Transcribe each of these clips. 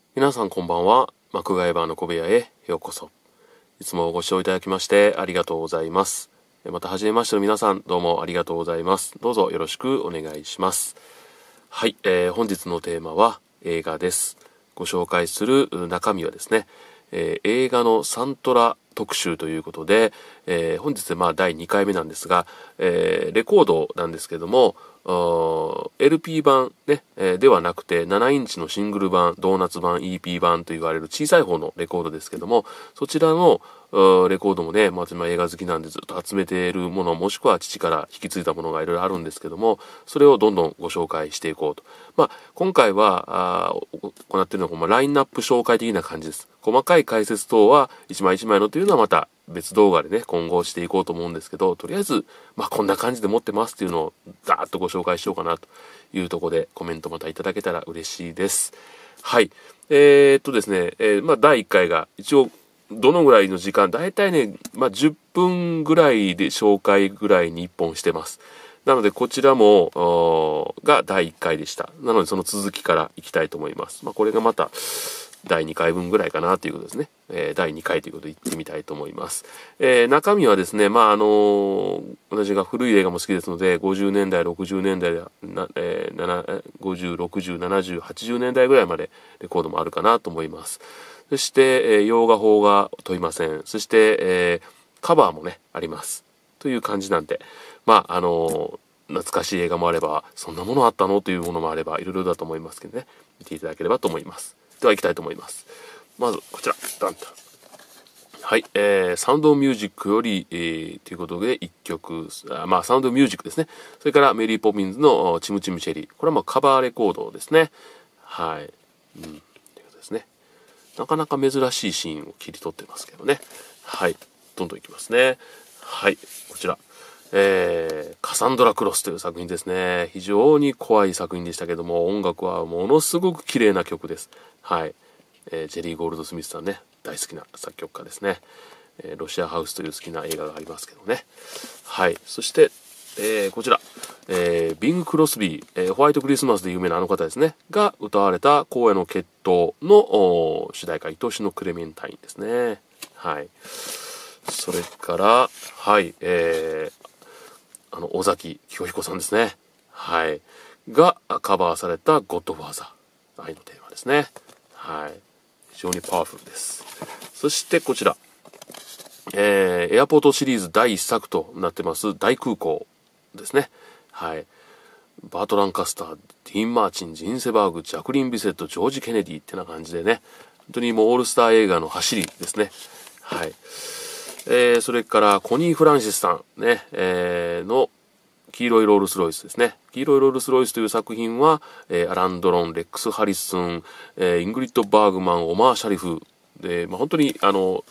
皆さんこんばんは。マクガイバーの小部屋へようこそ。いつもご視聴いただきましてありがとうございます。また初めましての皆さん、どうもありがとうございます。どうぞよろしくお願いします。はい、本日のテーマは映画です。ご紹介する中身はですね、映画のサントラ特集ということで、本日で第2回目なんですが、レコードなんですけども、LP 版、ねではなくて7インチのシングル版、ドーナツ版、EP 版と言われる小さい方のレコードですけども、そちらのレコードもね、私映画好きなんでずっと集めているもの、もしくは父から引き継いだものがいろいろあるんですけども、それをどんどんご紹介していこうと。今回は行っているのはラインナップ紹介的な感じです。細かい解説等は一枚一枚のというのはまた別動画でね、今後していこうと思うんですけど、とりあえず、こんな感じで持ってますっていうのをザーッとご紹介しようかなというところでコメントまたいただけたら嬉しいです。はい。ですね、第1回が一応どのぐらいの時間、だいたいね、10分ぐらいで紹介ぐらいに1本してます。なのでこちらもが第1回でした。なのでその続きからいきたいと思います。これがまた第2回分ぐらいかなということですね。第2回ということで言ってみたいと思います。中身はですね、私が古い映画も好きですので、50年代、60年代、50、60、70、80年代ぐらいまでレコードもあるかなと思います。そして、洋画法が問いません。そして、カバーもね、あります。という感じなんで、懐かしい映画もあれば、そんなものあったのというものもあれば、いろいろだと思いますけどね、見ていただければと思います。では行きたいと思います。まずこちら、ダンと。はい、サウンドミュージックより、ということで1曲、サウンドミュージックですね。それからメリーポピンズのチムチムチェリー。これはカバーレコードですね。はい。ということですね。なかなか珍しいシーンを切り取ってますけどね。はい。どんどんいきますね。はい。こちら。カサンドラ・クロスという作品ですね。非常に怖い作品でしたけども、音楽はものすごく綺麗な曲です。はい。ジェリー・ゴールドスミスさんね、大好きな作曲家ですね。ロシアハウスという好きな映画がありますけどね。はい。そして、こちら、ビング・クロスビー、ホワイトクリスマスで有名なあの方ですね、が歌われた荒野の決闘の主題歌、愛しのクレメンタインですね。はい。それから、はい、尾崎紀彦さんですね。はい。がカバーされたゴッドファーザー。愛のテーマですね。はい。非常にパワフルです。そしてこちら。エアポートシリーズ第1作となってます大空港ですね。はい。バート・ランカスター、ディーン・マーチン、ジンセバーグ、ジャクリン・ビセット、ジョージ・ケネディってな感じでね。本当にもうオールスター映画の走りですね。はい。それからコニー・フランシスさんね、の黄色いロールスロイスですね。黄色いロールスロイスという作品は、アラン・ドロン、レックス・ハリスン、イングリッド・バーグマン、オマー・シャリフで、本当にハッ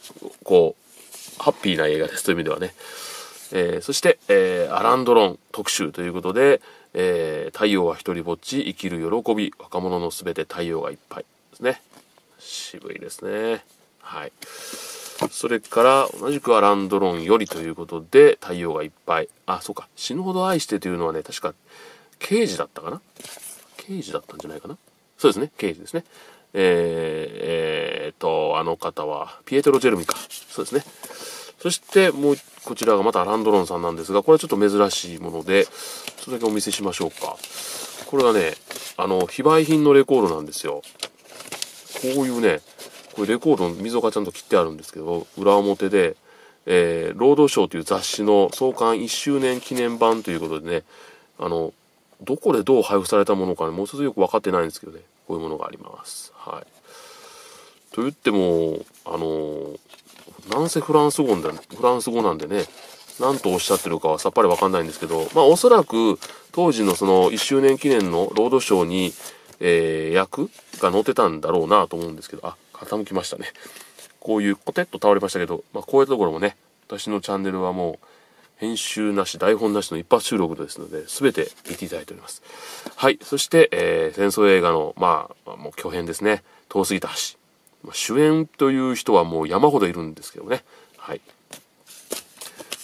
ピーな映画ですという意味ではね。そして、アラン・ドロン特集ということで、太陽は一人ぼっち、生きる喜び、若者のすべて太陽がいっぱいですね。渋いですね。はい。それから同じくアラン・ドロンよりということで太陽がいっぱい。そうか。死ぬほど愛してというのはね、確か刑事だったかな。刑事だったんじゃないかな。そうですね。刑事ですね。あの方はピエトロ・ジェルミか。そうですね。そしてもうこちらがまたアラン・ドロンさんなんですが、これはちょっと珍しいもので、それだけお見せしましょうか。これはね、非売品のレコードなんですよ。こういうね、これレコードの溝がちゃんと切ってあるんですけど、裏表で、労働省という雑誌の創刊1周年記念版ということでね、どこでどう配布されたものかね、もう一つよく分かってないんですけどね、こういうものがあります。はい。と言っても、なんせフランス語なんでね、何とおっしゃってるかはさっぱり分かんないんですけど、おそらく当時のその1周年記念のロードショーに、役が載ってたんだろうなと思うんですけど、傾きましたね。こういうコテッと倒れましたけど、こういうところもね、私のチャンネルはもう編集なし、台本なしの一発収録ですので、全て見ていただいております。はい。そして、戦争映画の、もう巨編ですね。遠すぎた橋。主演という人はもう山ほどいるんですけどね。はい。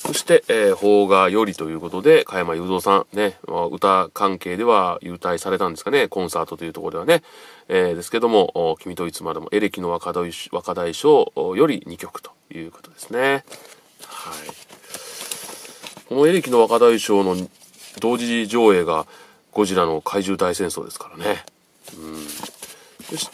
そして、邦画よりということで、加山雄三さんね、歌関係では優待されたんですかね、コンサートというところではね。ですけども、君といつまでもエレキの若大将より2曲ということですね。はい。このエレキの若大将の同時上映がゴジラの怪獣大戦争ですからね。そして、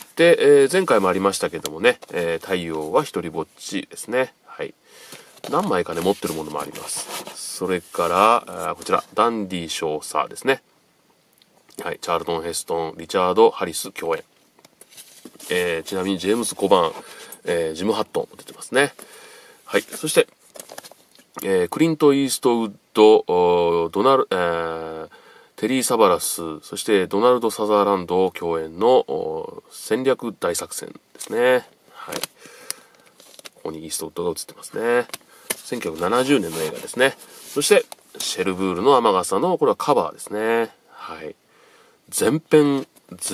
前回もありましたけどもね、太陽は一人ぼっちですね。はい。何枚かね持ってるものもあります。それからこちらダンディ少佐ですね。はい、チャールトン・ヘストン、リチャード・ハリス共演。ちなみにジェームス・コバーン、ジム・ハットンも出てますね。はい、そして、クリント・イーストウッド、テリー・サバラス、そしてドナルド・サザーランド共演の戦略大作戦ですね。はい、ここにイーストウッドが映ってますね。1970年の映画ですね。そしてシェルブールの雨傘のこれはカバーですね。はい。全編、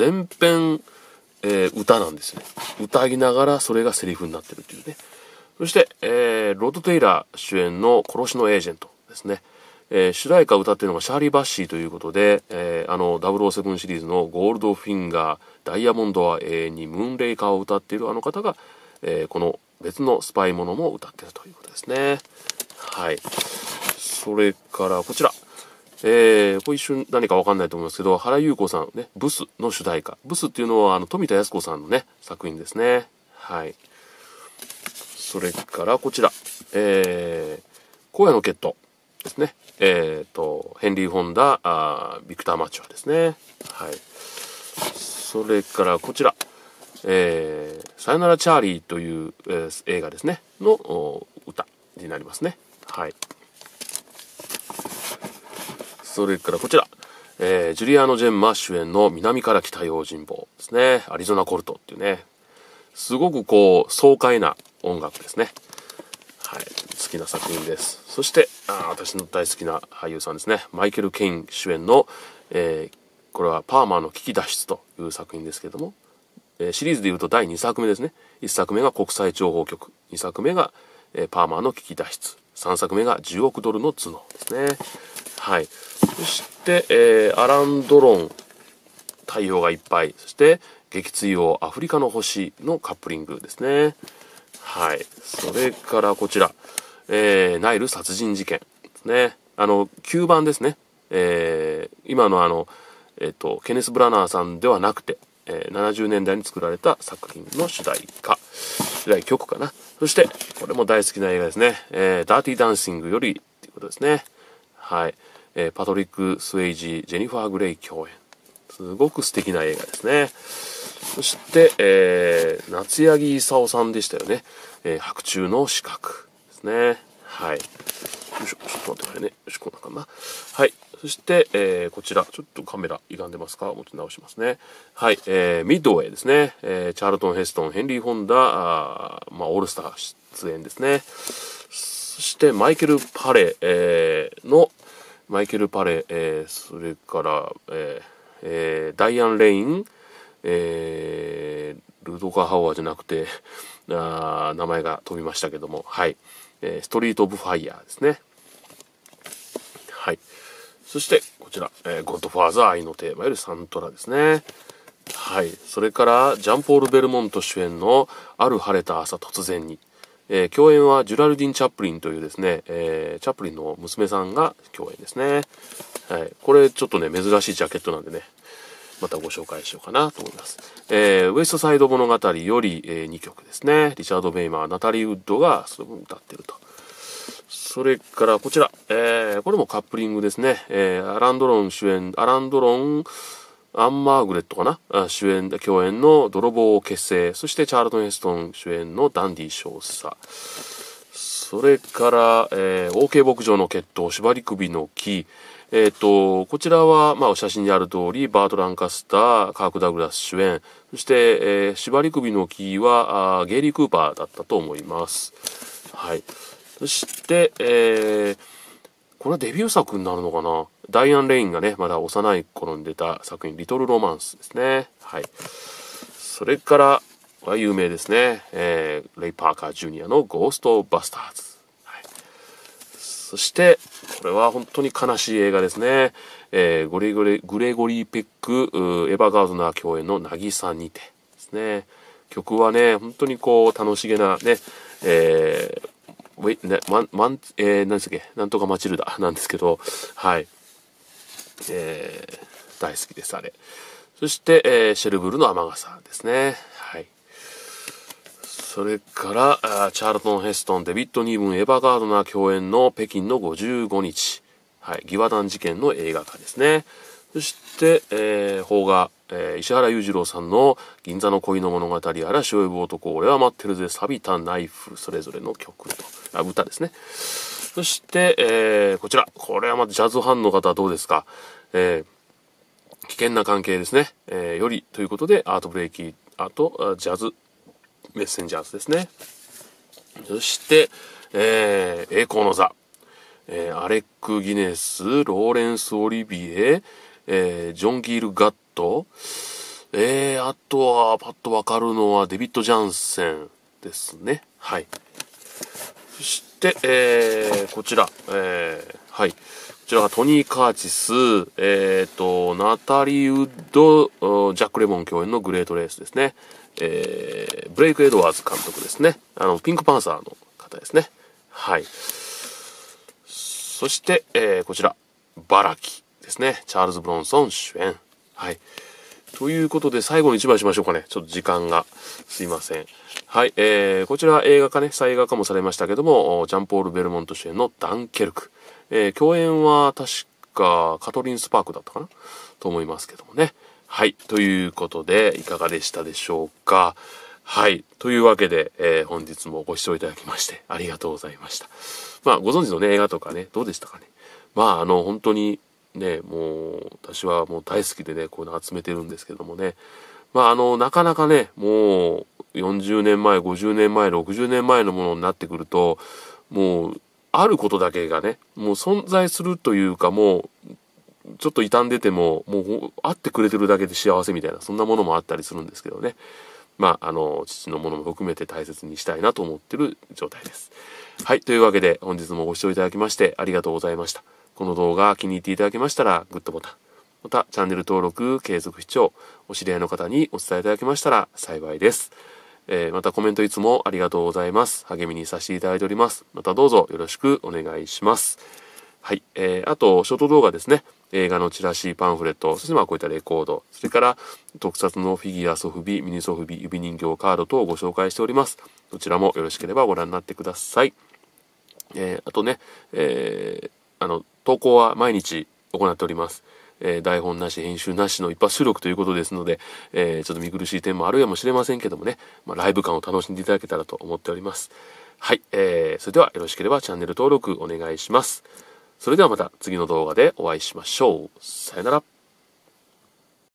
歌なんですよね。歌いながらそれがセリフになってるっていうね。そして、ロッド・テイラー主演の殺しのエージェントですね。主題歌を歌っているのがシャーリー・バッシーということで、007シリーズのゴールドフィンガー、ダイヤモンドは永遠にムーンレイカーを歌っているあの方が、この別のスパイものも歌っているということですね。はい。それからこちら。これ一瞬何かわかんないと思いますけど、原由子さんね、ブスの主題歌。ブスっていうのは富田靖子さんのね、作品ですね。はい。それからこちら。荒野の決闘ですね。ヘンリー・フォンダ、ビクター・マチュアですね。はい。それからこちら。さよならチャーリーという、映画ですねの歌になりますね。はい。それからこちら、ジュリアーノ・ジェンマ主演の南から北用心棒ですね。アリゾナ・コルトっていうね、すごくこう爽快な音楽ですね。はい、好きな作品です。そして私の大好きな俳優さんですね、マイケル・ケイン主演の、これはパーマーの危機脱出という作品ですけども、シリーズでいうと第2作目ですね。1作目が国際諜報局、2作目が、パーマーの危機脱出、3作目が10億ドルの頭脳ですね。はい。そして、アラン・ドロン、太陽がいっぱい、そして撃墜王アフリカの星のカップリングですね。はい。それからこちら、ナイル殺人事件ですね。9番ですね。今のケネス・ブラナーさんではなくて、70年代に作られた作品の主題曲かな。そしてこれも大好きな映画ですね、ダーティーダンシングよりということですね。はい。パトリック・スウェイジー、ジェニファー・グレイ共演、すごく素敵な映画ですね。そして、夏柳功さんでしたよね、白昼の死角ですね。はい。よいしょ、ちょっと待ってくださいね。よし、こんなかな。はい。そして、こちら、ちょっとカメラ歪んでますか？持ち直しますね。はい。ミッドウェイですね。チャールトン・ヘストン、ヘンリー・フォンダ、オールスター出演ですね。そして、マイケル・パレ、それから、ダイアン・レイン、ルドカ・ハウアーじゃなくて、名前が飛びましたけども、はい。ストリート・オブ・ファイヤーですね。はい。そしてこちら、ゴッドファーザー愛のテーマよりサントラですね。はい。それからジャンポール・ベルモント主演のある晴れた朝突然に、共演はジュラルディン・チャップリンというですね、チャップリンの娘さんが共演ですね。はい。これちょっとね珍しいジャケットなんでね、またご紹介しようかなと思います。ウエストサイド物語より、2曲ですね。リチャード・ベイマー、ナタリー・ウッドがそれも歌ってると。それからこちら、これもカップリングですね。アラン・ドロン、アン・マーグレットかな、共演の泥棒を結成。そしてチャールトン・ヘストン主演のダンディ少佐。それから、OK 牧場の決闘、縛り首の木。こちらは、写真にある通り、バート・ランカスター、カーク・ダグラス主演。そして、縛り首の木はゲイリー・クーパーだったと思います。はい。そして、これはデビュー作になるのかな。ダイアン・レインがね、まだ幼い頃に出た作品、リトル・ロマンスですね。はい。それから、これは有名ですね。レイ・パーカー・ジュニアのゴースト・バスターズ。はい。 そして、これは本当に悲しい映画ですね。グレゴリー・ペック、エヴァ・ガードナー共演の渚にてですね。曲はね、本当にこう、楽しげなね、何ですっけ、なんとかマチルダなんですけど、はい。大好きです、あれ。そして、シェルブルの雨傘ですね。はい。それからチャールトン・ヘストン、デビッド・ニーブン、エヴァ・ガードナー共演の北京の55日。はい。義和団事件の映画化ですね。そして、邦画、石原裕次郎さんの銀座の恋の物語やら、潮呼ぶ男、俺は待ってるぜ、錆びたナイフ、それぞれの曲と、歌ですね。そして、こちら。これはまたジャズファンの方はどうですか。危険な関係ですね。よりということで、アートブレイキー、ジャズ、メッセンジャーズですね。そして、栄光の座。アレック・ギネス、ローレンス・オリビエ、ジョン・ギール・ガット、あとはパッとわかるのはデビッド・ジャンセンですね。はい。そして、こちら、はい。こちらがトニー・カーチス、ナタリー・ウッド、ジャック・レモン共演のグレートレースですね。ブレイク・エドワーズ監督ですね。ピンクパンサーの方ですね。はい。そして、こちら、バラキですね。チャールズ・ブロンソン主演。はい。ということで、最後に一枚しましょうかね。ちょっと時間が。すいません。はい。こちら映画化ね、再映画化もされましたけども、ジャンポール・ベルモント主演のダンケルク。共演は確かカトリン・スパークだったかなと思いますけどもね。はい。ということで、いかがでしたでしょうか。はい。というわけで、本日もご視聴いただきましてありがとうございました。まあ、ご存知のね、映画とかね、どうでしたかね。まあ、本当にね、もう、私はもう大好きでね、こういうの集めてるんですけどもね。まあ、なかなかね、もう、40年前、50年前、60年前のものになってくると、もう、あることだけがね、もう存在するというか、もう、ちょっと傷んでても、もう、会ってくれてるだけで幸せみたいな、そんなものもあったりするんですけどね。まあ、父のものも含めて大切にしたいなと思ってる状態です。はい。というわけで、本日もご視聴いただきましてありがとうございました。この動画気に入っていただけましたら、グッドボタン。また、チャンネル登録、継続視聴、お知り合いの方にお伝えいただけましたら幸いです。またコメントいつもありがとうございます。励みにさせていただいております。またどうぞよろしくお願いします。はい。あと、ショート動画ですね。映画のチラシ、パンフレット、そしてまあこういったレコード、それから特撮のフィギュア、ソフビ、ミニソフビ、指人形、カード等をご紹介しております。どちらもよろしければご覧になってください。あとね、投稿は毎日行っております。台本なし、編集なしの一発収録ということですので、ちょっと見苦しい点もあるやもしれませんけどもね、まあ、ライブ感を楽しんでいただけたらと思っております。はい、それではよろしければチャンネル登録お願いします。それではまた次の動画でお会いしましょう。さよなら。